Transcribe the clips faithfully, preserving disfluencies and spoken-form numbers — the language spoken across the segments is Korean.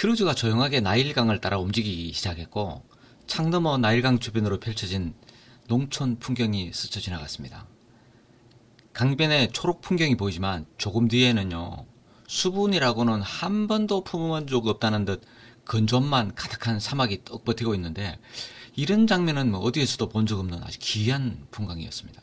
크루즈가 조용하게 나일강을 따라 움직이기 시작했고 창 너머 나일강 주변으로 펼쳐진 농촌 풍경이 스쳐 지나갔습니다. 강변에 초록 풍경이 보이지만 조금 뒤에는요, 수분이라고는 한 번도 품어본 적 없다는 듯 건조함만 가득한 사막이 떡 버티고 있는데, 이런 장면은 뭐 어디에서도 본 적 없는 아주 기이한 풍광이었습니다.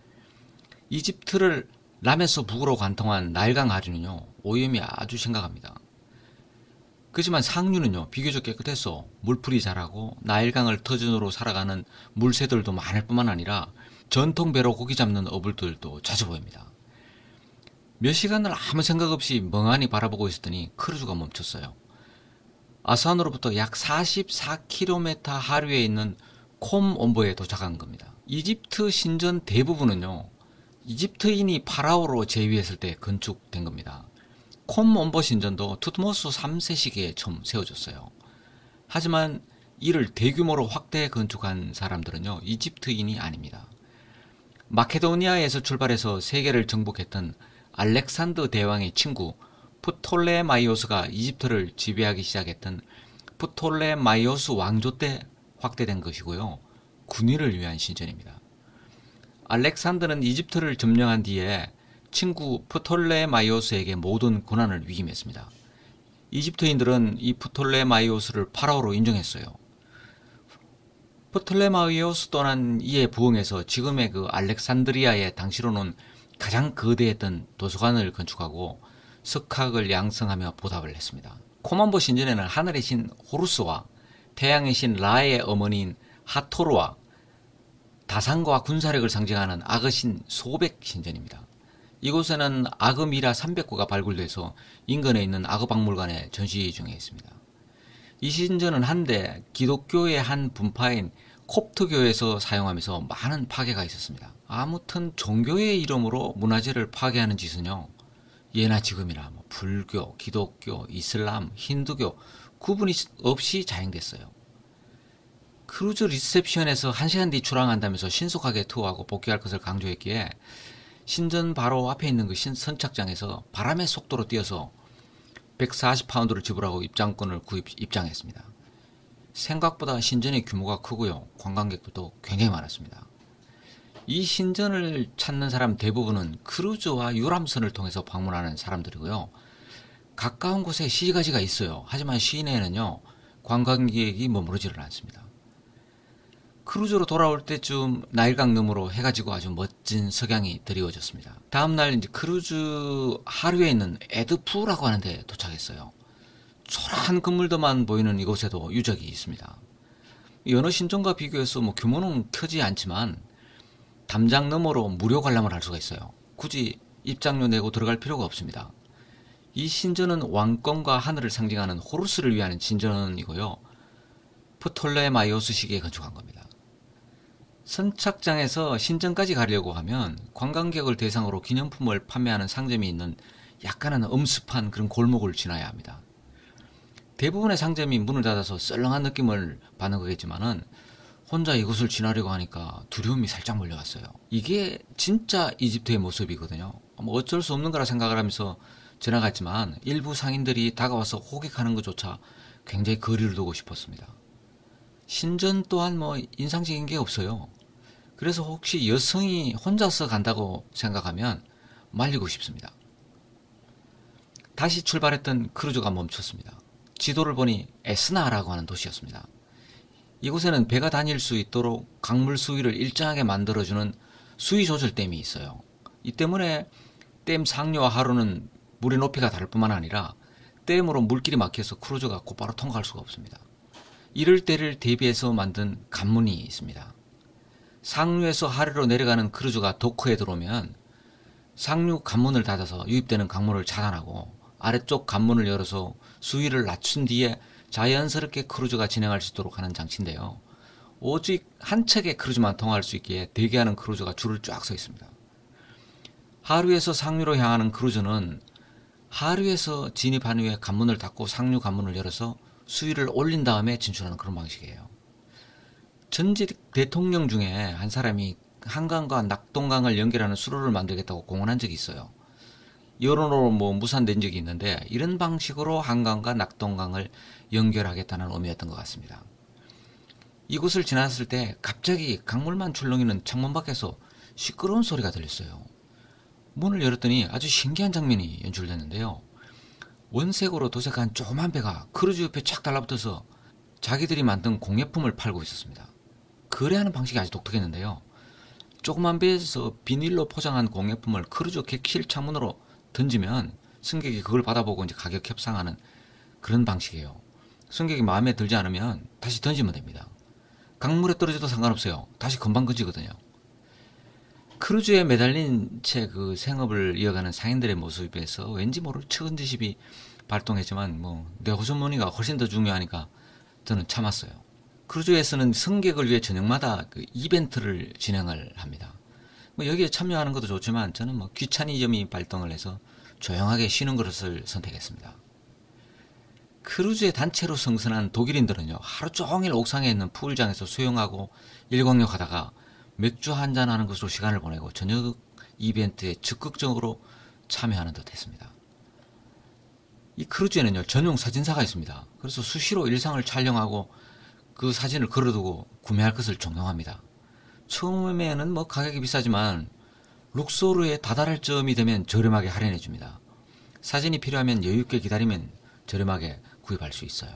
이집트를 남에서 북으로 관통한 나일강 하류는요, 오염이 아주 심각합니다. 그렇지만 상류는요, 비교적 깨끗해서 물풀이 자라고 나일강을 터전으로 살아가는 물새들도 많을 뿐만 아니라 전통 배로 고기 잡는 어불들도 자주 보입니다. 몇 시간을 아무 생각 없이 멍하니 바라보고 있었더니 크루즈가 멈췄어요. 아스완으로부터 약 사십사 킬로미터 하류에 있는 콤 온보에 도착한 겁니다. 이집트 신전 대부분은요, 이집트인이 파라오로 재위했을 때 건축된 겁니다. 콤 온보 신전도 투트모스 삼 세 시기에 처음 세워졌어요. 하지만 이를 대규모로 확대 건축한 사람들은요, 이집트인이 아닙니다. 마케도니아에서 출발해서 세계를 정복했던 알렉산더 대왕의 친구 프톨레마이오스가 이집트를 지배하기 시작했던 프톨레마이오스 왕조 때 확대된 것이고요. 군위를 위한 신전입니다. 알렉산더는 이집트를 점령한 뒤에 친구 프톨레마이오스에게 모든 권한을 위임했습니다. 이집트인들은 이 프톨레마이오스를 파라오로 인정했어요. 프톨레마이오스 또한 이에 부응해서 지금의 그 알렉산드리아의 당시로는 가장 거대했던 도서관을 건축하고 석학을 양성하며 보답을 했습니다. 콤온보 신전에는 하늘의 신 호루스와 태양의 신 라의 어머니인 하토르와 다산과 군사력을 상징하는 악어신 소백 신전입니다. 이곳에는 악어 미라 삼백 구가 발굴돼서 인근에 있는 악어 박물관에 전시 중에 있습니다. 이 신전은 한때 기독교의 한 분파인 콥트교에서 사용하면서 많은 파괴가 있었습니다. 아무튼 종교의 이름으로 문화재를 파괴하는 짓은요, 예나 지금이나 뭐 불교, 기독교, 이슬람, 힌두교 구분이 없이 자행됐어요. 크루즈 리셉션에서 한 시간 뒤 출항한다면서 신속하게 투어하고 복귀할 것을 강조했기에 신전 바로 앞에 있는 그 선착장에서 바람의 속도로 뛰어서 백사십 파운드를 지불하고 입장권을 구입, 입장했습니다. 생각보다 신전의 규모가 크고요, 관광객들도 굉장히 많았습니다. 이 신전을 찾는 사람 대부분은 크루즈와 유람선을 통해서 방문하는 사람들이고요. 가까운 곳에 시가지가 있어요. 하지만 시내에는요, 관광객이 머무르지를 않습니다. 크루즈로 돌아올 때쯤 나일강 너머로 해가 지고 아주 멋진 석양이 드리워졌습니다. 다음날 이제 크루즈 하류에 있는 에드푸라고 하는 데 도착했어요. 초라한 건물들만 보이는 이곳에도 유적이 있습니다. 여느 신전과 비교해서 뭐 규모는 크지 않지만 담장 너머로 무료 관람을 할 수가 있어요. 굳이 입장료 내고 들어갈 필요가 없습니다. 이 신전은 왕권과 하늘을 상징하는 호루스를 위한 신전이고요. 프톨레마이오스 시기에 건축한 겁니다. 선착장에서 신전까지 가려고 하면 관광객을 대상으로 기념품을 판매하는 상점이 있는 약간은 엄습한 그런 골목을 지나야 합니다. 대부분의 상점이 문을 닫아서 썰렁한 느낌을 받는 거겠지만은 혼자 이곳을 지나려고 하니까 두려움이 살짝 몰려왔어요. 이게 진짜 이집트의 모습이거든요. 뭐 어쩔 수 없는 거라 생각을 하면서 지나갔지만 일부 상인들이 다가와서 호객하는 것조차 굉장히 거리를 두고 싶었습니다. 신전 또한 뭐 인상적인 게 없어요. 그래서 혹시 여성이 혼자서 간다고 생각하면 말리고 싶습니다. 다시 출발했던 크루즈가 멈췄습니다. 지도를 보니 에스나라고 하는 도시였습니다. 이곳에는 배가 다닐 수 있도록 강물 수위를 일정하게 만들어주는 수위 조절댐이 있어요. 이 때문에 댐 상류와 하류는 물의 높이가 다를 뿐만 아니라 댐으로 물길이 막혀서 크루즈가 곧바로 통과할 수가 없습니다. 이럴 때를 대비해서 만든 관문이 있습니다. 상류에서 하류로 내려가는 크루즈가 도크에 들어오면 상류 관문을 닫아서 유입되는 강물을 차단하고 아래쪽 관문을 열어서 수위를 낮춘 뒤에 자연스럽게 크루즈가 진행할 수 있도록 하는 장치인데요. 오직 한 척의 크루즈만 통할 수 있기에 대기하는 크루즈가 줄을 쫙 서 있습니다. 하류에서 상류로 향하는 크루즈는 하류에서 진입한 후에 관문을 닫고 상류 관문을 열어서 수위를 올린 다음에 진출하는 그런 방식이에요. 전직 대통령 중에 한 사람이 한강과 낙동강을 연결하는 수로를 만들겠다고 공언한 적이 있어요. 여론으로 뭐 무산된 적이 있는데 이런 방식으로 한강과 낙동강을 연결하겠다는 의미였던 것 같습니다. 이곳을 지났을 때 갑자기 강물만 출렁이는 창문 밖에서 시끄러운 소리가 들렸어요. 문을 열었더니 아주 신기한 장면이 연출됐는데요. 원색으로 도색한 조그만 배가 크루즈 옆에 착 달라붙어서 자기들이 만든 공예품을 팔고 있었습니다. 거래하는 방식이 아주 독특했는데요. 조그만 배에서 비닐로 포장한 공예품을 크루즈 객실 창문으로 던지면 승객이 그걸 받아보고 이제 가격 협상하는 그런 방식이에요. 승객이 마음에 들지 않으면 다시 던지면 됩니다. 강물에 떨어져도 상관없어요. 다시 금방 건지거든요. 크루즈에 매달린 채 그 생업을 이어가는 상인들의 모습에서 왠지 모를 측은지심이 발동했지만 뭐 내 호주머니가 훨씬 더 중요하니까 저는 참았어요. 크루즈에서는 승객을 위해 저녁마다 그 이벤트를 진행을 합니다. 뭐 여기에 참여하는 것도 좋지만 저는 뭐 귀차니즘이 발동을 해서 조용하게 쉬는 것을 선택했습니다. 크루즈에 단체로 승선한 독일인들은요, 하루 종일 옥상에 있는 풀장에서 수영하고 일광욕 하다가 맥주 한잔 하는 것으로 시간을 보내고 저녁 이벤트에 적극적으로 참여하는 듯 했습니다. 이 크루즈에는요, 전용 사진사가 있습니다. 그래서 수시로 일상을 촬영하고 그 사진을 걸어두고 구매할 것을 종용합니다. 처음에는 뭐 가격이 비싸지만 룩소르에 다다를 점이 되면 저렴하게 할인해 줍니다. 사진이 필요하면 여유있게 기다리면 저렴하게 구입할 수 있어요.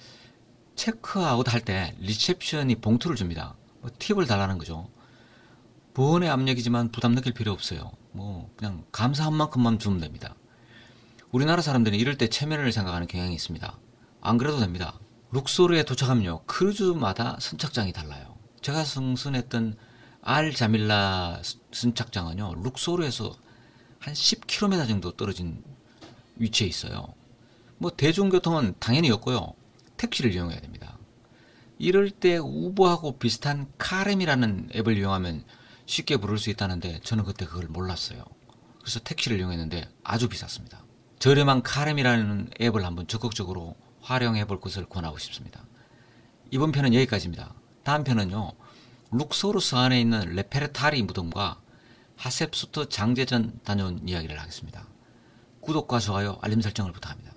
체크아웃 할 때 리셉션이 봉투를 줍니다. 뭐 팁을 달라는 거죠. 보온의 압력이지만 부담 느낄 필요 없어요. 뭐 그냥 감사한 만큼만 주면 됩니다. 우리나라 사람들은 이럴 때 체면을 생각하는 경향이 있습니다. 안 그래도 됩니다. 룩소르에 도착하면요, 크루즈마다 선착장이 달라요. 제가 승선했던 알 자밀라 선착장은요, 룩소르에서 한 십 킬로미터 정도 떨어진 위치에 있어요. 뭐 대중교통은 당연히 없고요, 택시를 이용해야 됩니다. 이럴 때 우버하고 비슷한 카렘이라는 앱을 이용하면 쉽게 부를 수 있다는데 저는 그때 그걸 몰랐어요. 그래서 택시를 이용했는데 아주 비쌌습니다. 저렴한 카렘이라는 앱을 한번 적극적으로 활용해 볼 것을 권하고 싶습니다. 이번 편은 여기까지입니다. 다음 편은요, 룩소르스 안에 있는 레페르타리 무덤과 하셉수트 장제전 다녀온 이야기를 하겠습니다. 구독과 좋아요, 알림 설정을 부탁합니다.